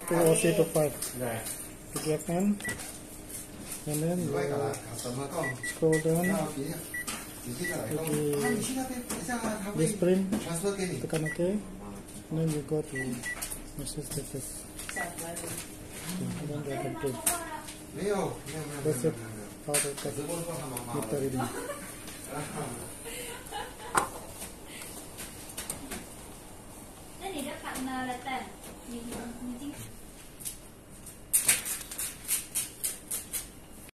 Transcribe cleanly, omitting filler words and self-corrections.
2 C to 5. ได้ Click left hand, and then you scroll down. This print, tekan OK. And then you go to message status. And then you complete. That's it. How to test meter reading. Thế thì các bạn là tẻ